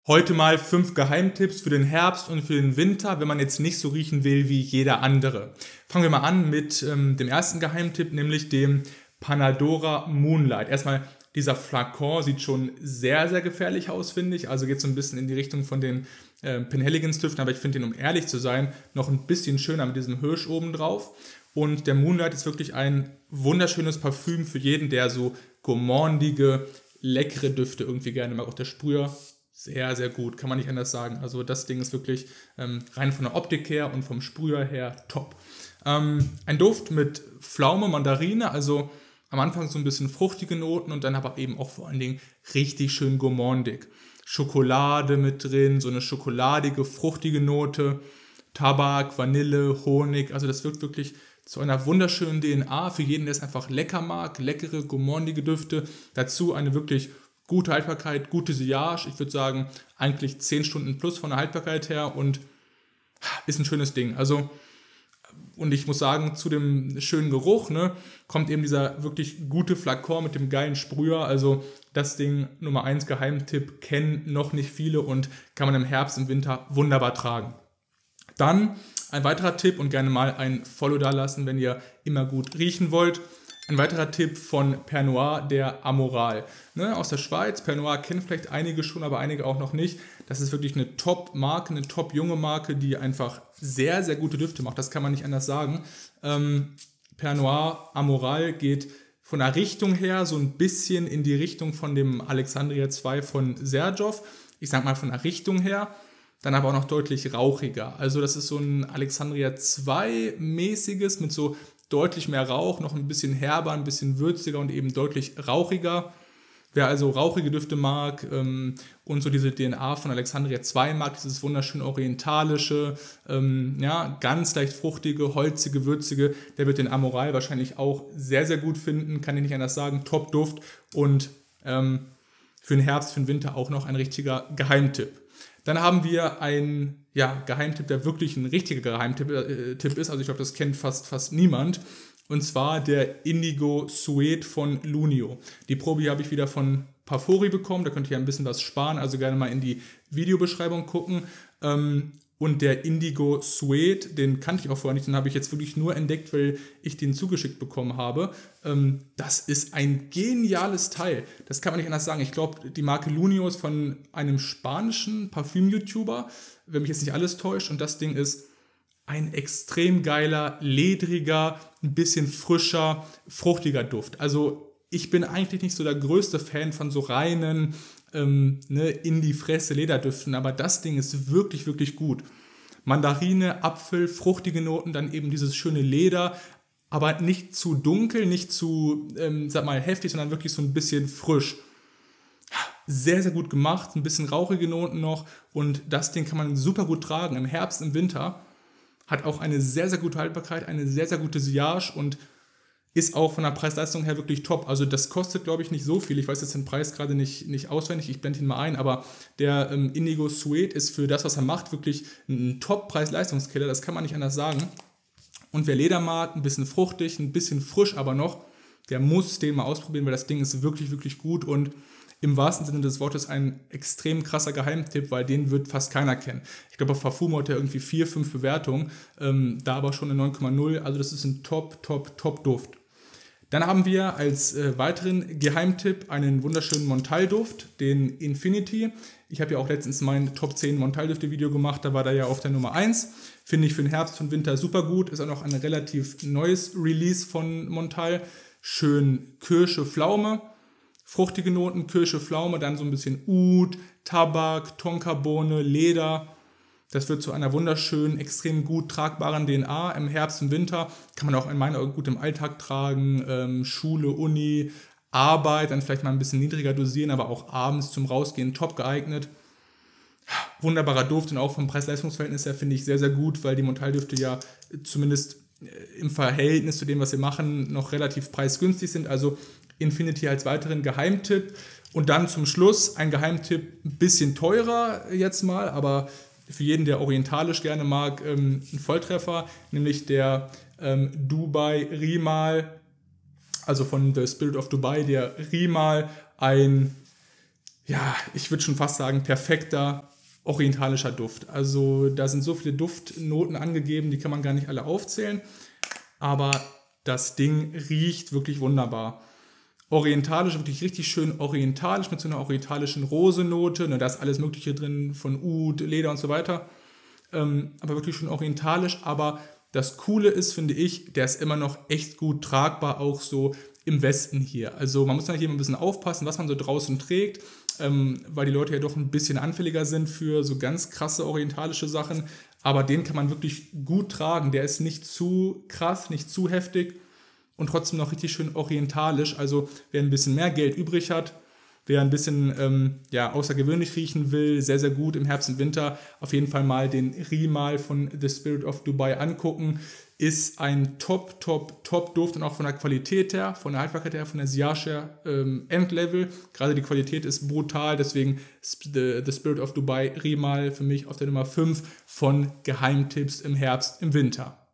Heute mal 5 Geheimtipps für den Herbst und für den Winter, wenn man jetzt nicht so riechen will wie jeder andere. Fangen wir mal an mit dem ersten Geheimtipp, nämlich dem Panadora Moonlight. Erstmal, dieser Flakon sieht schon sehr, sehr gefährlich aus, finde ich. Also geht so ein bisschen in die Richtung von den Penhaligon's Düften, aber ich finde den, um ehrlich zu sein, noch ein bisschen schöner mit diesem Hirsch oben drauf. Und der Moonlight ist wirklich ein wunderschönes Parfüm für jeden, der so gourmandige, leckere Düfte irgendwie gerne mag. Auch der Sprüher sehr, sehr gut, kann man nicht anders sagen. Also das Ding ist wirklich rein von der Optik her und vom Sprüher her top. Ein Duft mit Pflaume, Mandarine, also am Anfang so ein bisschen fruchtige Noten und dann aber eben auch vor allen Dingen richtig schön gourmandig. Schokolade mit drin, so eine schokoladige, fruchtige Note, Tabak, Vanille, Honig, also das wirkt wirklich zu einer wunderschönen DNA für jeden, der es einfach lecker mag, leckere, gourmandige Düfte. Dazu eine wirklich gute Haltbarkeit, gute Sillage, ich würde sagen eigentlich 10 Stunden plus von der Haltbarkeit her und ist ein schönes Ding. Also, und ich muss sagen, zu dem schönen Geruch, ne, kommt eben dieser wirklich gute Flakon mit dem geilen Sprüher. Also das Ding Nummer 1 Geheimtipp, kennen noch nicht viele und kann man im Herbst, im Winter wunderbar tragen. Dann ein weiterer Tipp und gerne mal ein Follow da lassen, wenn ihr immer gut riechen wollt. Ein weiterer Tipp von Père Noir, der Amoral. Ne, aus der Schweiz, Père Noir kennen vielleicht einige schon, aber einige auch noch nicht. Das ist wirklich eine Top-Marke, eine top-junge Marke, die einfach sehr, sehr gute Düfte macht. Das kann man nicht anders sagen. Père Noir Amoral geht von der Richtung her so ein bisschen in die Richtung von dem Alexandria 2 von Serjoff. Ich sag mal von der Richtung her. Dann aber auch noch deutlich rauchiger. Also das ist so ein Alexandria 2 mäßiges mit so deutlich mehr Rauch, noch ein bisschen herber, ein bisschen würziger und eben deutlich rauchiger. Wer also rauchige Düfte mag und so diese DNA von Alexandria 2 mag, dieses wunderschön orientalische, ganz leicht fruchtige, holzige, würzige, der wird den Amoral wahrscheinlich auch sehr, sehr gut finden, kann ich nicht anders sagen, Top-Duft und für den Herbst, für den Winter auch noch ein richtiger Geheimtipp. Dann haben wir einen Geheimtipp, der wirklich ein richtiger Geheimtipp ist. Also ich glaube, das kennt fast niemand. Und zwar der Indigo Suede von Lunio. Die Probe habe ich wieder von Parfori bekommen. Da könnt ihr ein bisschen was sparen. Also gerne mal in die Videobeschreibung gucken. Und der Indigo Suede, den kannte ich auch vorher nicht. Den habe ich jetzt wirklich nur entdeckt, weil ich den zugeschickt bekommen habe. Das ist ein geniales Teil. Das kann man nicht anders sagen. Ich glaube, die Marke Lunio ist von einem spanischen Parfüm-YouTuber, wenn mich jetzt nicht alles täuscht. Und das Ding ist ein extrem geiler, ledriger, ein bisschen frischer, fruchtiger Duft. Also ich bin eigentlich nicht so der größte Fan von so reinen in die Fresse Lederdüften, aber das Ding ist wirklich, wirklich gut. Mandarine, Apfel, fruchtige Noten, dann eben dieses schöne Leder, aber nicht zu dunkel, nicht zu, heftig, sondern wirklich so ein bisschen frisch. Sehr, sehr gut gemacht, ein bisschen rauchige Noten noch und das Ding kann man super gut tragen im Herbst, im Winter. Hat auch eine sehr, sehr gute Haltbarkeit, eine sehr, sehr gute Sillage und ist auch von der Preis-Leistung her wirklich top. Also das kostet, glaube ich, nicht so viel. Ich weiß jetzt den Preis gerade nicht auswendig, ich blende ihn mal ein, aber der Indigo Suede ist für das, was er macht, wirklich ein Top-Preis-Leistungskiller. Das kann man nicht anders sagen. Und wer Leder mag, ein bisschen fruchtig, ein bisschen frisch aber noch, der muss den mal ausprobieren, weil das Ding ist wirklich, wirklich gut und im wahrsten Sinne des Wortes ein extrem krasser Geheimtipp, weil den wird fast keiner kennen. Ich glaube, auf Parfum hat er irgendwie 4, 5 Bewertungen, da aber schon eine 9,0. Also das ist ein Top-Duft. Dann haben wir als weiteren Geheimtipp einen wunderschönen Montal-Duft, den Infinity. Ich habe ja auch letztens mein Top 10 Montal-Düfte-Video gemacht, da war der ja auf der Nummer 1. Finde ich für den Herbst und Winter super gut. Ist auch noch ein relativ neues Release von Montal. Schön Kirsche, Pflaume. Fruchtige Noten, Kirsche, Pflaume, dann so ein bisschen Oud, Tabak, Tonkabohne, Leder. Das wird zu einer wunderschönen, extrem gut tragbaren DNA im Herbst und Winter. Kann man auch in meinen Augen gut im Alltag tragen. Schule, Uni, Arbeit, dann vielleicht mal ein bisschen niedriger dosieren, aber auch abends zum Rausgehen top geeignet. Wunderbarer Duft und auch vom Preis-Leistungs-Verhältnis her finde ich sehr, sehr gut, weil die Montal-Düfte ja zumindest im Verhältnis zu dem, was wir machen, noch relativ preisgünstig sind. Also Infinity als weiteren Geheimtipp. Und dann zum Schluss ein Geheimtipp, ein bisschen teurer jetzt mal, aber für jeden, der orientalisch gerne mag, ein Volltreffer, nämlich der Dubai Rimal, also von The Spirit of Dubai, der Rimal, ein ja, ich würde schon fast sagen, perfekter orientalischer Duft. Also da sind so viele Duftnoten angegeben, die kann man gar nicht alle aufzählen. Aber das Ding riecht wirklich wunderbar. Orientalisch, wirklich richtig schön orientalisch mit so einer orientalischen Rosenote. Da ist alles Mögliche drin von Oud, Leder und so weiter. Aber wirklich schön orientalisch. Aber das Coole ist, finde ich, der ist immer noch echt gut tragbar, auch so im Westen hier. Also man muss dann hier ein bisschen aufpassen, was man so draußen trägt, weil die Leute ja doch ein bisschen anfälliger sind für so ganz krasse orientalische Sachen. Aber den kann man wirklich gut tragen. Der ist nicht zu krass, nicht zu heftig und trotzdem noch richtig schön orientalisch. Also wer ein bisschen mehr Geld übrig hat, wer ein bisschen außergewöhnlich riechen will, sehr, sehr gut im Herbst und Winter, auf jeden Fall mal den Rimal von The Spirit of Dubai angucken. Ist ein Top-Duft und auch von der Qualität her, von der Haltbarkeit her, von der Sillage her, Endlevel. Gerade die Qualität ist brutal, deswegen The Spirit of Dubai Rimal für mich auf der Nummer 5 von Geheimtipps im Herbst, im Winter.